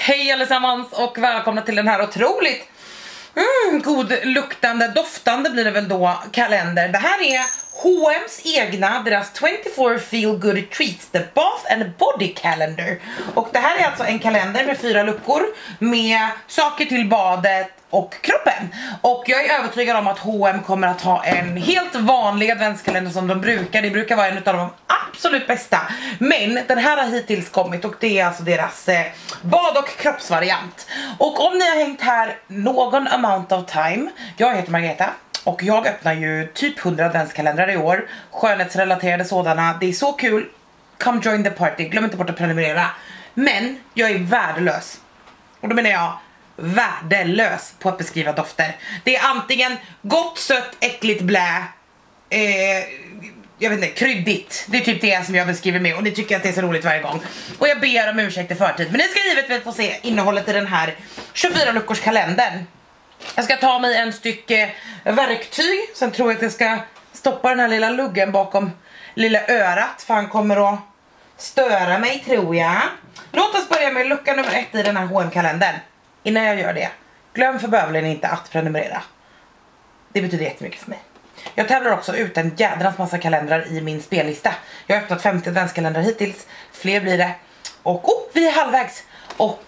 Hej allesammans och välkomna till den här otroligt god luktande, doftande blir det väl då, kalender. Det här är H&M's egna, deras 24 Feel Good Treats, The Bath and Body Calendar. Och det här är alltså en kalender med 4 luckor med saker till badet och kroppen. Och jag är övertygad om att H&M kommer att ha en helt vanlig adventskalender som de brukar. Det brukar vara en av de absolut bästa. Men den här har hittills kommit och det är alltså deras bad- och kroppsvariant. Och om ni har hängt här någon amount of time, jag heter Margareta. Och jag öppnar ju typ 100 adventskalendrar i år. Skönhetsrelaterade sådana. Det är så kul. Come join the party. Glöm inte bort att prenumerera. Men jag är värdelös. Och då menar jag värdelös på att beskriva dofter. Det är antingen gott, sött, äckligt, blä. Jag vet inte, kryddigt. Det är typ det som jag beskriver med. Och ni tycker att det är så roligt varje gång. Och jag ber om ursäkt i förtid. Men ni ska givetvis få se innehållet i den här 24 luckors kalendern. Jag ska ta mig en stycke verktyg. Sen tror jag att jag ska stoppa den här lilla luggen bakom lilla örat. För han kommer att störa mig, tror jag. Låt oss börja med lucka nummer 1 i den här H&M-kalendern. Innan jag gör det, glöm för bövelen inte att prenumerera. Det betyder jättemycket för mig. Jag tävlar också ut en jädrans massa kalendrar i min spellista. Jag har öppnat 50 adventskalendrar hittills. Fler blir det. Och vi är halvvägs. Och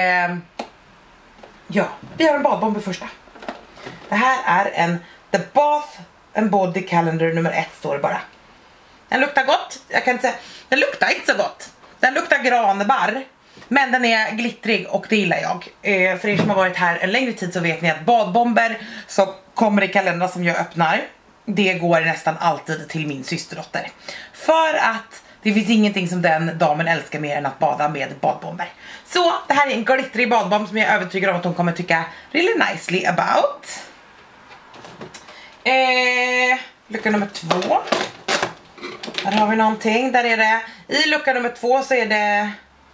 ja, vi har en badbomb första. Det här är en The Bath and Body Calendar nummer 1 står det bara. Den luktar gott. Jag kan inte säga, den luktar inte så gott. Den luktar granbarr. Men den är glittrig och det gillar jag. För er som har varit här en längre tid så vet ni att badbomber som kommer i kalendrar som jag öppnar, det går nästan alltid till min systerdotter. För att det finns ingenting som den damen älskar mer än att bada med badbomber. Så det här är en glittrig badbomb som jag är övertygad om att hon kommer tycka really nicely about. Lucka nummer 2. Här har vi någonting. Där är det, i lucka nummer 2 så är det,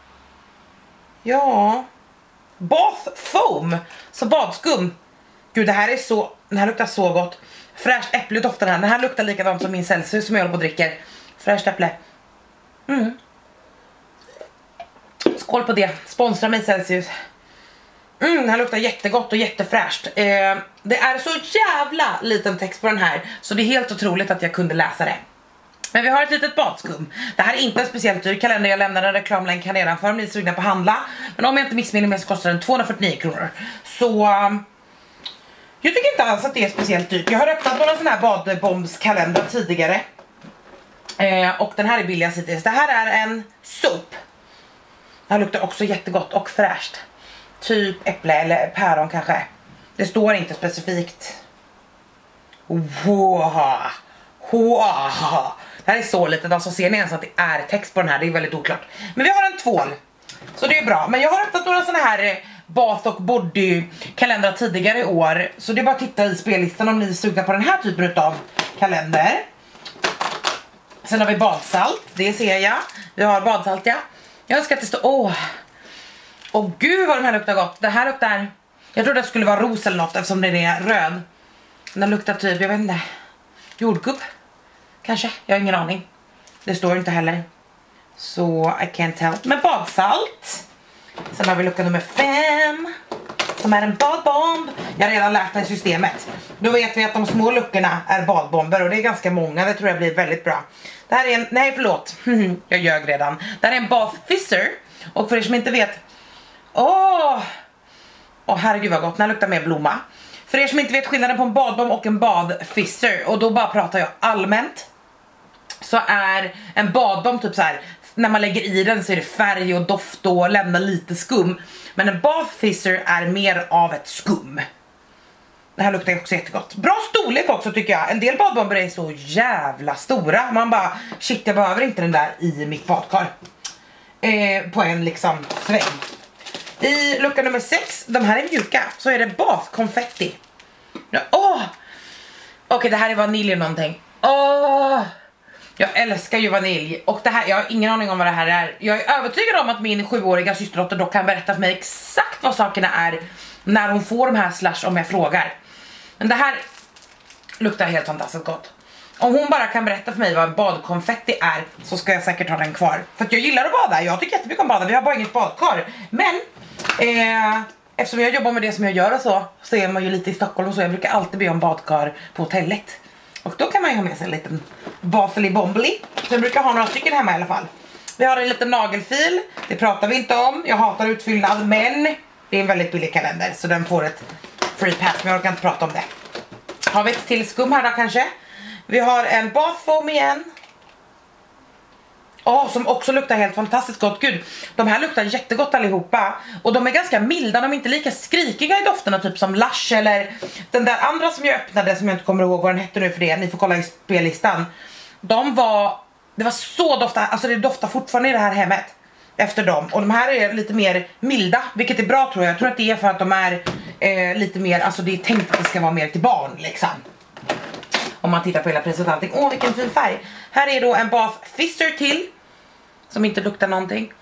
ja, bath foam. Så badskum. Gud, det här är så, den här luktar så gott. Fräscht äpple doftar den här. Den här luktar likadant som min Celsius som jag håller på och dricker. Fräscht äpple. Skål på det. Sponsra mig Celsius. Den här luktar jättegott och jättefräscht. Det är så jävla liten text på den här, så det är helt otroligt att jag kunde läsa det. Men vi har ett litet badskum. Det här är inte en speciellt dyr kalender. Jag lämnar en reklamlänk här nedanför om ni är sugna på att handla. Men om jag inte missminner mig så kostar den 249 kronor. Så jag tycker inte alls att det är speciellt dyrt. Jag har öppnat några sådana här badbombskalendrar tidigare. Och den här är billigast hittills. Det här är en soap. Den här luktar också jättegott och fräscht. Typ äpple eller päron kanske. Det står inte specifikt. Wow. Det här är så litet, alltså ser ni ens att det är text på den här, det är väldigt oklart. Men vi har en tvål, så det är bra. Men jag har öppnat några sådana här bath och body kalendrar tidigare i år. Så det är bara att titta i spellistan om ni är sugna på den här typen av kalender. Sen har vi badsalt, det ser jag. Vi har badsalt, ja. Jag önskar att det står, åh gud vad den här luktar gott. Det här luktar, jag trodde det skulle vara ros eller något eftersom den är röd. Den luktar typ, jag vet inte, jordgubb. Kanske, jag har ingen aning. Det står inte heller. Så I can't tell. Men badsalt. Sen har vi lucka nummer 5. Som är en badbomb. Jag har redan lärt mig systemet. Då vet vi att de små luckorna är badbomber. Och det är ganska många, det tror jag blir väldigt bra. Det här är en, nej förlåt. Jag ljög redan. Det här är en bath fizzer. Och för er som inte vet, åh herregud vad gott, den här luktar mer blomma. För er som inte vet skillnaden på en badbomb och en badfizzer, och då bara pratar jag allmänt, så är en badbomb typ så här, när man lägger i den så är det färg och doft och lämnar lite skum. Men en badfizzer är mer av ett skum. Det här luktar också jättegott. Bra storlek också tycker jag. En del badbomber är så jävla stora. Man bara, shit jag behöver inte den där i mitt badkar. På en liksom sväng. I lucka nummer 6, de här är mjuka, så är det bathkonfetti. Okej, det här är vanilj eller någonting. Jag älskar ju vanilj. Och det här, jag har ingen aning om vad det här är. Jag är övertygad om att min 7-åriga systerdotter dock kan berätta för mig exakt vad sakerna är när hon får de här slash om jag frågar. Men det här luktar helt fantastiskt gott. Om hon bara kan berätta för mig vad badkonfetti är, så ska jag säkert ha den kvar. För att jag gillar att bada, jag tycker jättemycket om bada. Vi har bara inget badkar. Men Eftersom jag jobbar med det som jag gör och så är man ju lite i Stockholm och så. Jag brukar alltid be om badkar på hotellet. Och då kan man ju ha med sig en liten Bathly Bombly. Så jag brukar ha några stycken hemma i alla fall. Vi har en liten nagelfil, det pratar vi inte om. Jag hatar utfyllnad, men det är en väldigt billig kalender. Så den får ett free pass, men jag orkar inte prata om det. Har vi ett till skum här då kanske? Vi har en bath foam igen. Som också luktar helt fantastiskt gott. Gud, de här luktar jättegott allihopa. Och de är ganska milda, de är inte lika skrikiga i dofterna, typ som Lush eller den där andra som jag öppnade, som jag inte kommer ihåg vad den hette nu för det. Ni får kolla i spellistan. Det var så dofta, alltså det doftar fortfarande i det här hemmet efter dem. Och de här är lite mer milda, vilket är bra tror jag. Jag tror att det är för att de är lite mer, alltså det är tänkt att det ska vara mer till barn liksom. Om man tittar på hela priset och allting. Åh, vilken fin färg. Här är då en Bath Fister till, som inte luktar någonting.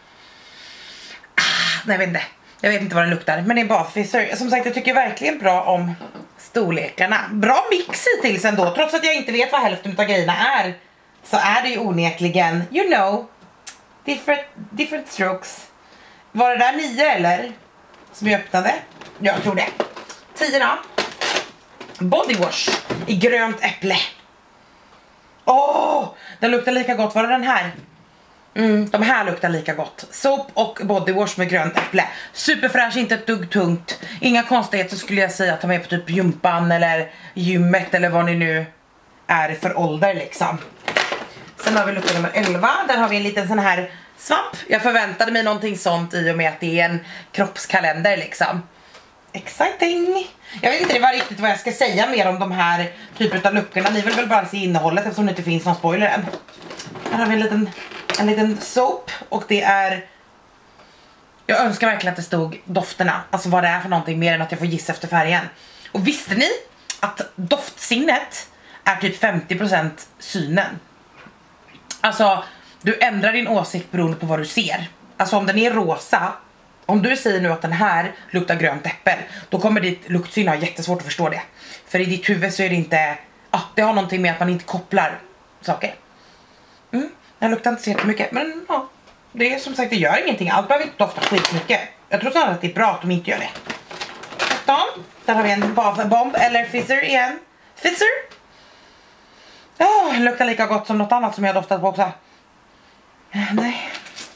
Nej, jag vet inte vad den luktar, men det är en Bath Fister. Som sagt, jag tycker verkligen bra om storlekarna. Bra mix hittills ändå. Trots att jag inte vet vad hälften av grejerna är, så är det ju onekligen, you know, different strokes. Var det där 9 eller? Som jag öppnade? Jag tror det. 10 då. Body wash i grönt äpple. Den luktar lika gott. Var det den här? De här luktar lika gott. Soap och body wash med grönt äpple. Superfräsch, inte ett dugg tungt. Inga konstigheter skulle jag säga att ta med på typ gympan eller gymmet eller vad ni nu är för ålder liksom. Sen har vi lucka nummer 11. Där har vi en liten sån här svamp. Jag förväntade mig någonting sånt i och med att det är en kroppskalender liksom. Exciting. Jag vet inte riktigt vad jag ska säga mer om de här typen av luckorna. Ni vill väl bara se innehållet eftersom det inte finns någon spoiler än. Här har vi en liten soap. Och det är... Jag önskar verkligen att det stod dofterna. Alltså vad det är för någonting mer än att jag får gissa efter färgen. Och visste ni att doftsinnet är typ 50% synen? Alltså, du ändrar din åsikt beroende på vad du ser. Alltså om den är rosa, om du säger nu att den här luktar grönt äppel, då kommer ditt luktsyn ha jättesvårt att förstå det. För i ditt huvud så är det inte, det har någonting med att man inte kopplar saker. Den luktar inte så jättemycket, men det är som sagt, det gör ingenting. Allt behöver inte dofta skitmycket. Jag tror snarare att det är bra att de inte gör det. Där har vi en bomb eller fizzer igen. Fizzer? Den luktar lika gott som något annat som jag doftat på också. Nej.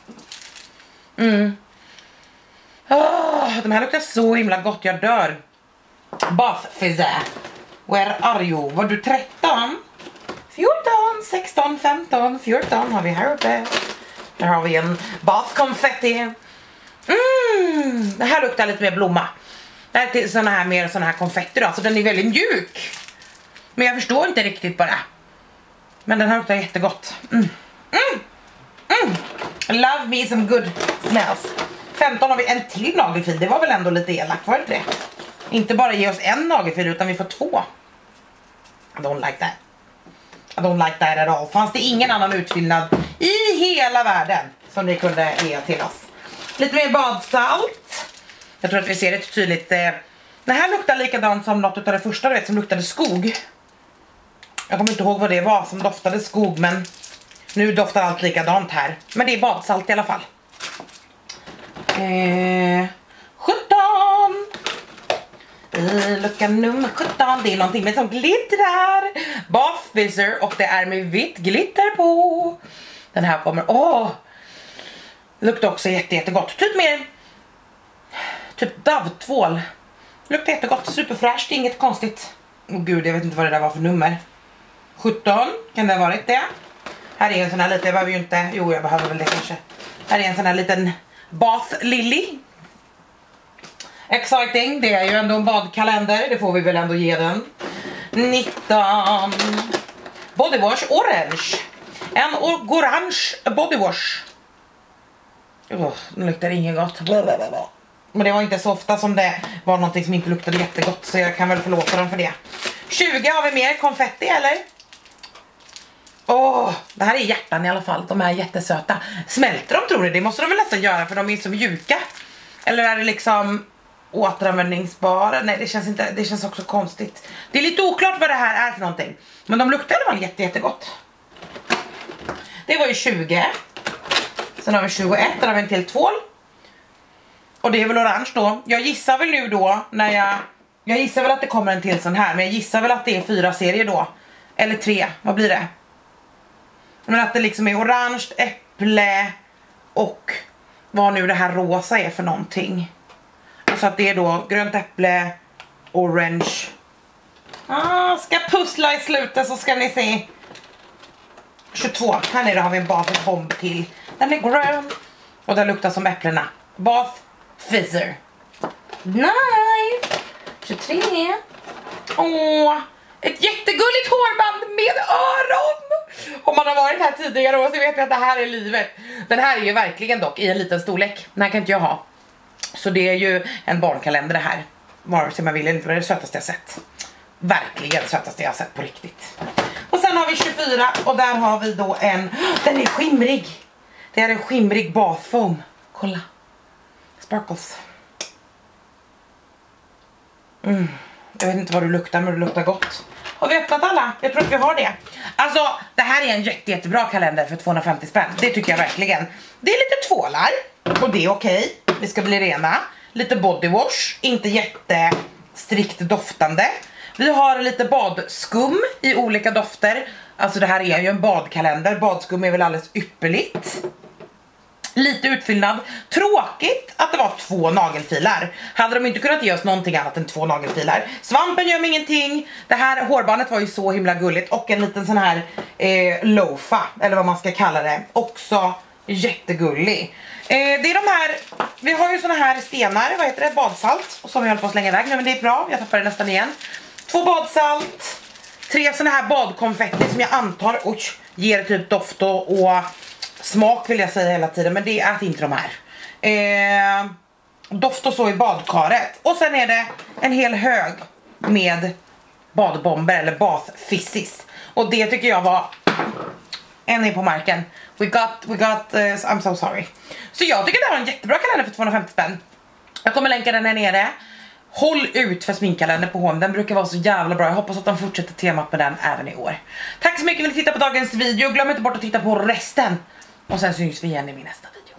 De här luktar så himla gott, jag dör. Bath Fizzer. Where are you? Var du 13? 14, 16, 15, 14 har vi här uppe. Där har vi en bath konfetti. Det här luktar lite mer blomma. Det här är såna här konfetti då, så den är väldigt mjuk. Men jag förstår inte riktigt bara. Men den här luktar jättegott. Love me some good smells. 15 har vi en till nagelfil. Det var väl ändå lite elakt, var det inte det? Inte bara ge oss en nagelfil utan vi får 2. I don't like that. I don't like that at all. Fanns det ingen annan utfyllnad i hela världen som ni kunde ge till oss? Lite mer badsalt. Jag tror att vi ser det tydligt. Det här luktar likadant som något av det första, du vet, som luktade skog. Jag kommer inte ihåg vad det var som doftade skog, men nu doftar allt likadant här. Men det är badsalt i alla fall. 17. Lucka nummer 17. Det är någonting med som glittrar. Bath Fizzer, och det är med vitt glitter på. Den här kommer, luktar också jättegott. Typ Dove-tvål. Luktar jättegott, superfräscht, det är inget konstigt. Gud, jag vet inte vad det där var för nummer. 17, kan det ha varit det? Här är en sån här lite, jag behöver ju inte, jag behöver väl det kanske. Här är en sån här liten Bath Lily. Exciting, det är ju ändå en badkalender, det får vi väl ändå ge den. 19. Body wash orange. En orange body wash. Den luktar inget gott. Men det var inte så ofta som det var någonting som inte luktade jättegott, så jag kan väl förlåta dem för det. 20 har vi mer konfetti eller? Det här är hjärtan i alla fall. De är jättesöta. Smälter de, tror ni? Det måste de väl nästan göra för de är så mjuka. Eller är det liksom återanvändningsbara? Nej, det känns också konstigt. Det är lite oklart vad det här är för någonting. Men de luktar i alla fall jättegott. Det var ju 20. Sen har vi 21, där har vi en till tvål. Och det är väl orange då. Jag gissar väl nu då när jag gissar väl att det kommer en till sån här. Men jag gissar väl att det är 4 serier då. Eller 3, vad blir det? Men att det liksom är orange, äpple och vad nu det här rosa är för någonting. Och så att det är då grönt äpple, orange. Ska pussla i slutet så ska ni se. 22, här nere har vi en bath bomb till. Den är grön och den luktar som äpplena. Bath fizzer. Nice. 23. Ett jättegulligt hårband med öron. Om man har varit här tidigare år så vet ni att det här är livet. Den här är ju verkligen dock i en liten storlek. Den här kan inte jag ha. Så det är ju en barnkalender det här. Vare sig man vill eller inte, det är det sötaste jag sett. Verkligen sötaste jag sett på riktigt. Och sen har vi 24 och där har vi då en, den är skimrig. Det är en skimrig bath foam. Kolla. Sparkles. Jag vet inte vad du luktar, men det luktar gott. Har vi öppnat alla? Jag tror att vi har det. Alltså, det här är en jättebra kalender för 250 spänn. Det tycker jag verkligen. Det är lite tvålar. Och det är okej. Vi ska bli rena. Lite body wash. Inte jättestrikt doftande. Vi har lite badskum i olika dofter. Alltså det här är ju en badkalender. Badskum är väl alldeles ypperligt. Lite utfyllnad. Tråkigt att det var 2 nagelfilar. Hade de inte kunnat ge oss någonting annat än 2 nagelfilar. Svampen gör mig ingenting. Det här hårbandet var ju så himla gulligt. Och en liten sån här loafa, eller vad man ska kalla det. Också jättegullig. Det är de här, vi har ju såna här stenar, vad heter det? Badsalt. Och som vi håller på att slänga iväg nu, men det är bra. Jag tappar det nästan igen. 2 badsalt. 3 såna här badkonfetti som jag antar ger typ doft och smak vill jag säga hela tiden, men det är inte de här. Doft och så i badkaret. Och sen är det en hel hög med badbomber eller bath fizzes. Och det tycker jag var en är på marken. We got I'm so sorry. Så jag tycker det här var en jättebra kalender för 250 spänn. Jag kommer länka den här nere. Håll ut för sminkkalender på H&M. Den brukar vara så jävla bra. Jag hoppas att de fortsätter temat med den även i år. Tack så mycket för att ni tittade på dagens video. Glöm inte bort att titta på resten. Och sen syns vi igen i min nästa video.